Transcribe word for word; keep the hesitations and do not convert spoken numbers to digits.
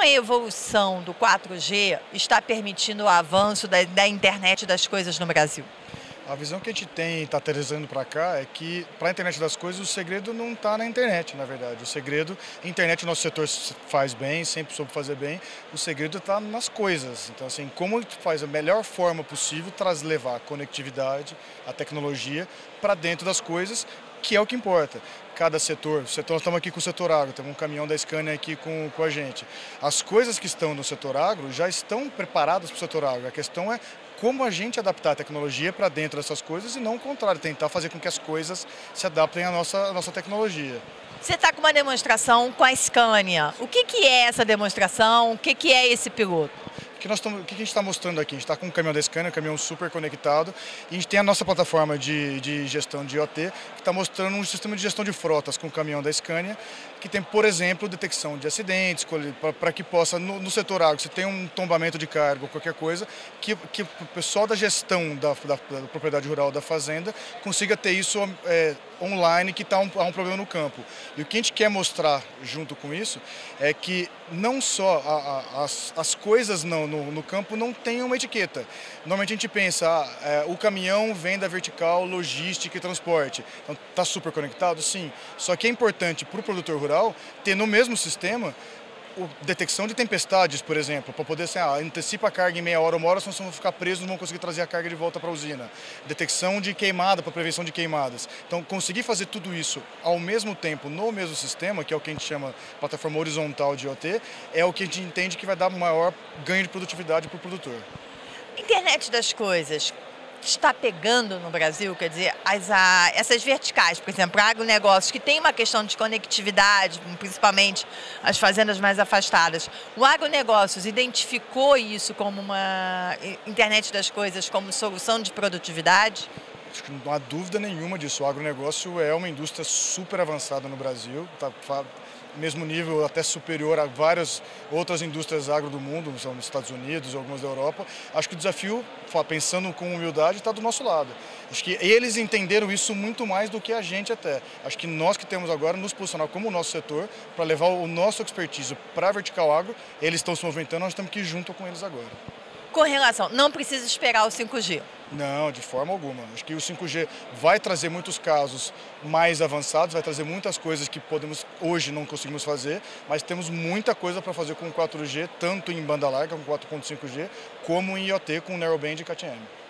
a evolução do quatro G está permitindo o avanço da, da internet das coisas no Brasil? A visão que a gente tem, está trazendo para cá, é que para a internet das coisas o segredo não está na internet, na verdade. O segredo, a internet o nosso setor faz bem, sempre soube fazer bem, o segredo está nas coisas. Então, assim, como a gente faz a melhor forma possível traz levar a conectividade, a tecnologia para dentro das coisas, que é o que importa. Cada setor, o setor, nós estamos aqui com o setor agro, temos um caminhão da Scania aqui com, com a gente. As coisas que estão no setor agro já estão preparadas para o setor agro. A questão é como a gente adaptar a tecnologia para dentro dessas coisas e não o contrário, tentar fazer com que as coisas se adaptem à nossa, à nossa tecnologia. Você está com uma demonstração com a Scania. O que, que é essa demonstração? O que, que é esse piloto? O que, nós estamos, o que a gente está mostrando aqui? A gente está com um caminhão da Scania, um caminhão super conectado, e a gente tem a nossa plataforma de, de gestão de I O T, que está mostrando um sistema de gestão de frotas com o caminhão da Scania, que tem, por exemplo, detecção de acidentes, para que possa, no, no setor agro, se tem um tombamento de carga ou qualquer coisa, que, que o pessoal da gestão da, da, da propriedade rural da fazenda consiga ter isso é, online, que está um, há um problema no campo. E o que a gente quer mostrar junto com isso é que não só a, a, as, as coisas não, no, no campo não têm uma etiqueta. Normalmente a gente pensa, ah, é, o caminhão vem da vertical logística e transporte. Então está super conectado? Sim. Só que é importante para o produtor rural ter no mesmo sistema o, detecção de tempestades, por exemplo, para poder assim, ah, antecipa a carga em meia hora, uma hora, senão vão ficar presos, não vão conseguir trazer a carga de volta para a usina. Detecção de queimada, para prevenção de queimadas. Então, conseguir fazer tudo isso ao mesmo tempo, no mesmo sistema, que é o que a gente chama de plataforma horizontal de I O T, é o que a gente entende que vai dar maior ganho de produtividade para o produtor. Internet das coisas está pegando no Brasil, quer dizer, as, a, essas verticais, por exemplo, agronegócios, que tem uma questão de conectividade, principalmente as fazendas mais afastadas. O agronegócios identificou isso como uma internet das coisas, como solução de produtividade? Acho que não há dúvida nenhuma disso. O agronegócio é uma indústria super avançada no Brasil, tá, mesmo nível, até superior a várias outras indústrias agro do mundo, são nos Estados Unidos, algumas da Europa. Acho que o desafio, pensando com humildade, está do nosso lado. Acho que eles entenderam isso muito mais do que a gente até. Acho que nós que temos agora nos posicionar como o nosso setor para levar o nosso expertise para a vertical agro, eles estão se movimentando, nós temos que ir junto com eles agora. Com relação, não precisa esperar o cinco G? Não, de forma alguma. Acho que o cinco G vai trazer muitos casos mais avançados, vai trazer muitas coisas que podemos hoje não conseguimos fazer, mas temos muita coisa para fazer com o quatro G, tanto em banda larga, com quatro ponto cinco G, como em I O T, com Narrowband e K T M.